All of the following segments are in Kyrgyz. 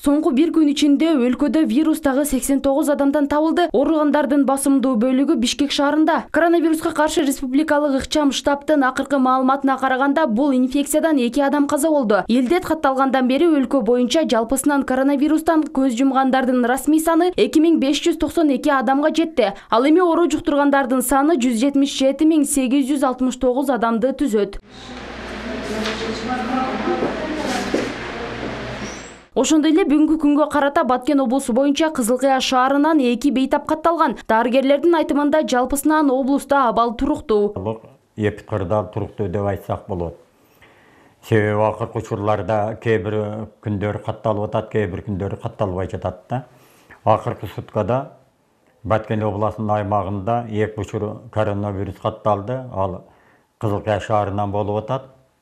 Соңку bir күн ичинде өлкөдө вирустагы 89 адамдан табылды. Ооругандардын басымдуу бөлүгү Бишкек шаарында. Коронавируска каршы республикалык ыкчам штабтын акыркы маалыматына караганда бул инфекциядан 2 адам каза болду. Илдет катталгандан бери өлкө боюнча жалпысынан коронавирустан көз жумгандардын расмий саны 2592 адамга жетти. Ал эми оору жуктургандардын саны 177.869 адамды түзөт. Ошондой эле бүгүнкү күнгө карата Баткен облусу боюнча Кызылкая шаарынан 2 бейтап катталган. Дарыгерлердин айтымында жалпысынан облуста абал туруктуу. Эпидкырда туруктуу деп айтсак болот. Себеби акыркы учурларда кээ бир күндөр катталып атат, кээ бир күндөр катталбай жатат да. Акыркы суткада Баткен облусунун аймагында 2 учур коронавирус катталды. Ал Кызылкая шаарынан болуп атат.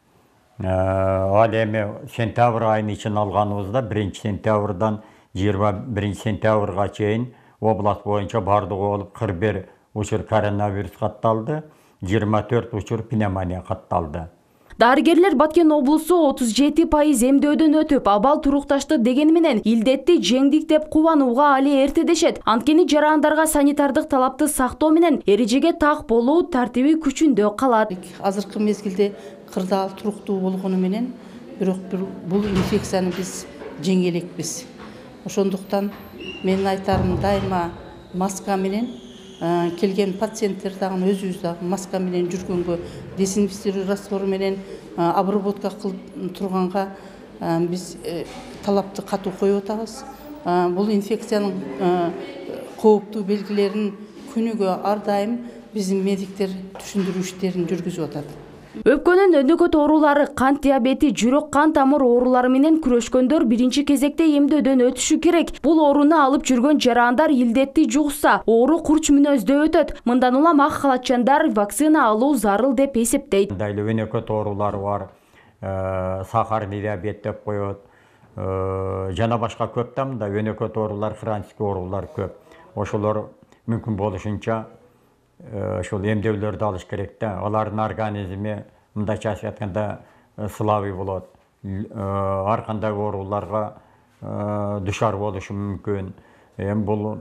Ал эми сентябрь айын ичин алганыбызда 1-сентябрдан 21-сентябрга чейин область боюнча бардыгы болуп 41 учур коронавирус катталды, 24 учур пневмония катталды. Дарыгерлер Баткен облусу 37% эмдөөдөн өтүп, абал турукташты деген менен илдетти жеңдик деп кубанууга али эрте дешет. Анткени жарандарга санитардык талапты сактоо менен эрежеге так болуу тартиби күчүндө калат. Азыркы мезгилде кырдаал туруктуу болгону менен бирок бул инфекцияны биз жеңе элекпиз. Ошондуктан менин айтарым дайыма маска менен келген пациенттер дагы өзүбүз дагы маска менен жүргөнгө, дезинфекциялоо раствору менен обработка кылып турганга биз талапты катуу коюп атабыз. Бул инфекциянын кооптуу белгилерин күнүгө ар дайым биздин медиктер түшүндүрүү иштерин жүргүзүп атат. Өпкөнүн өнөкөт оорулары, кант диабети, жүрөк кан тамыр оорулары менен күрөшкөндөр биринчи кезекте эмдөөдөн өтүшү керек. Бул ооруну алып жүргөн жарандар илдетти жугса, оору курч мүнөздө өтөт. Мындан улам ак халатчандар вакцина алуу зарыл деп эсептейт. Дайлы өнөкөт оорулары бар, сахарный диабет деп коет, жана башка көп да мында өнөкөт оорулар, хронический оорулар көп. Ошолор мүмкүн болушунча ошол эмдөөлөрдү алыш керек да. Алардын организми мындайча айтканда слабый болот. Ар кандай ооруларга душар болушу мүмкүн. Эми бул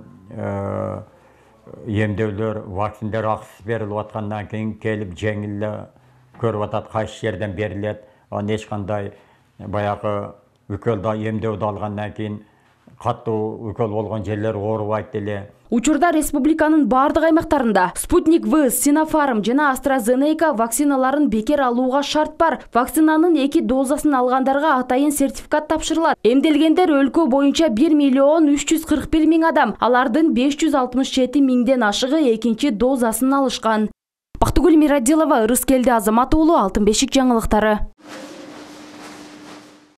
эмдөөлөр, вакциналар акысыз берилип аткандан кийин келип жеңил эле көрүп атат, кайсы жерден берилет. Аны эч кандай баягы үкөлдө эмдөөдү алгандан кийин каттуу үкөл болгон жерлер оорубайт эле. Учурда республиканын бардык аймактарында Спутник В, Sinopharm жана AstraZeneca вакциналарын бекер алууга шарт бар. Вакцинанын 2 дозасын алгандарга атайын сертификат тапшырылат. Эмделгендер өлкө боюнча 1.341.000 адам, алардын 567.000ден ашыгы экинчи дозасын алышкан. Бактыгүл Мирадилова, Ырыскелди Азамат уулу, Алтын бешик жаңылыктары.